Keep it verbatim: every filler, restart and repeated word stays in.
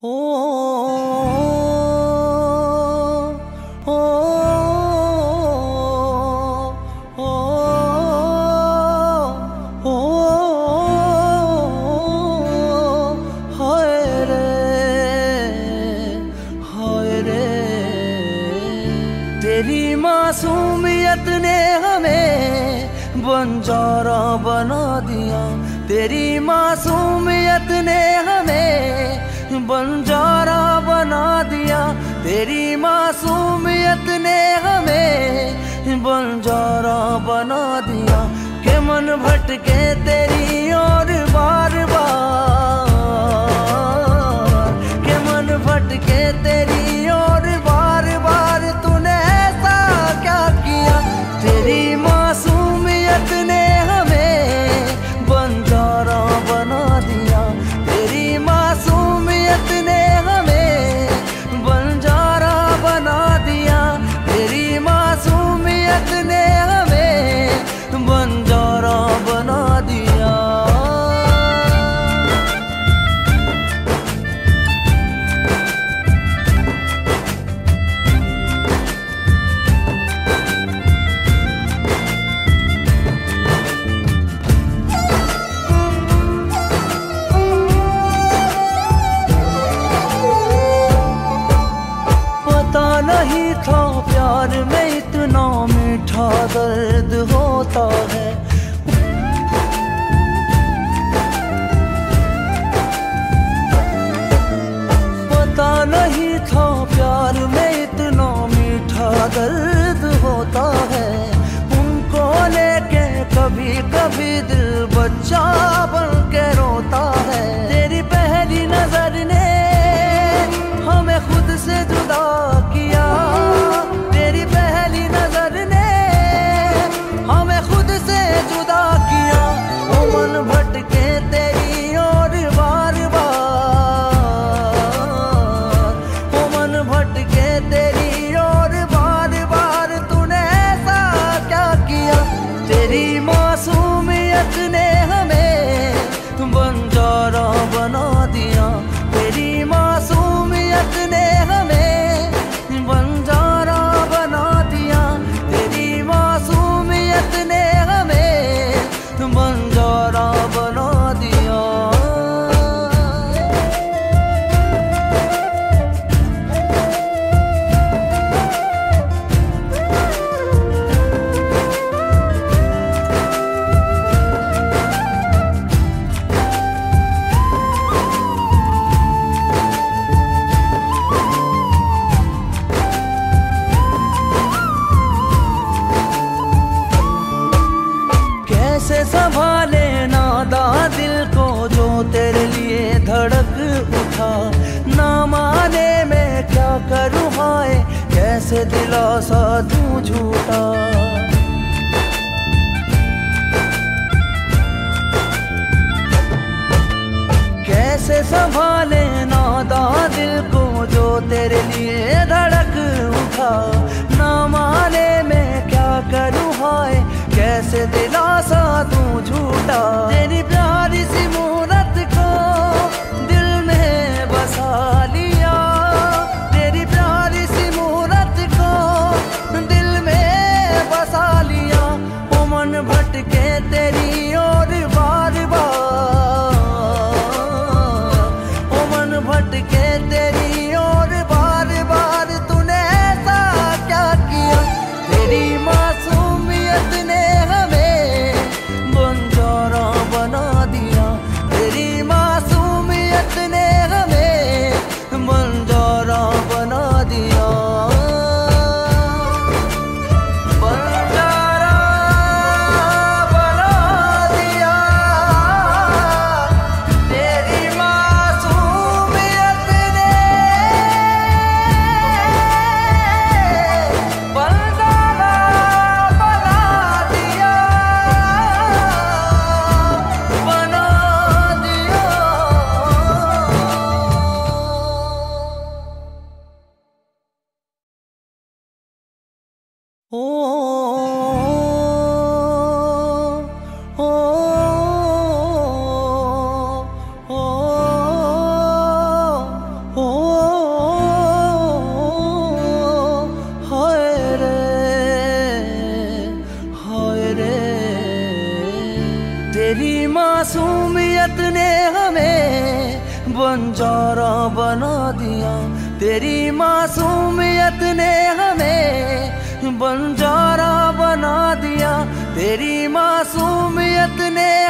ओ ओ ओ ओ हाय रे हाय रे। तेरी मासूमियत ने हमें बंजारा बना दिया। तेरी मासूमियत ने हमें बंजारा बना दिया। तेरी मासूमियत ने हमें बंजारा बना दिया। के मन भटके तेरी और बार बार, के मन भटके तेरी और बार बार। तूने ऐसा क्या किया? तेरी मासूमियत ने हमें बंजारा बना दिया। तेरी मासूमियत ने हमें बंजारा बना दिया। तेरी मासूमियत ने हमें बंजारा बना दिया। नहीं था प्यार में इतना मीठा दर्द होता है। पता नहीं था प्यार में इतना मीठा दर्द होता है। उनको लेके कभी कभी दिल बच्चा बन के रोता है। तेरी पहली नजर ने हमें खुद से जुदा किया। तेरी पहली नजर ने हमें खुद से जुदा किया। वो मन भटके तेरी और बार बार, वो मन भटके तेरी और बार बार। तूने ऐसा क्या किया? तेरी मासूमियत ने हमें बंजारा बना दिया। तेरी मासूमियत ने हमें बंजारा बना दिया। तेरी मासूमियत ने हमें बंजारा बना दिया। कैसे संभाले नादा दिल को जो तेरे लिए धड़क उठा। ना माने मैं क्या करूँ हाय, कैसे दिलासा दूँ झूठा। कैसे संभाले नादा दिल को जो तेरे लिए धड़क उठा। ना माने मैं क्या करूँ हाय, कैसे दिलासा दूँ झूठा। तेरी प्यारी सी मूरत को दिल में बसा लिया। तेरी प्यारी सी मूरत को दिल में बसा लिया। वो मन भटके तेरी और बार बार, वो मन भटके तेरी और बार बार। तूने ऐसा क्या किया? तेरी मासूमियत ने हमें बंजारा बना दिया। तेरी मासूमियत ने हमें बंजारा बना दिया। बंजारा बना दिया। तेरी मासूमियत तेरी मासूमियत ने हमें बंजारा बना दिया, तेरी मासूमियत ने हमें बंजारा बना दिया, तेरी मासूमियत ने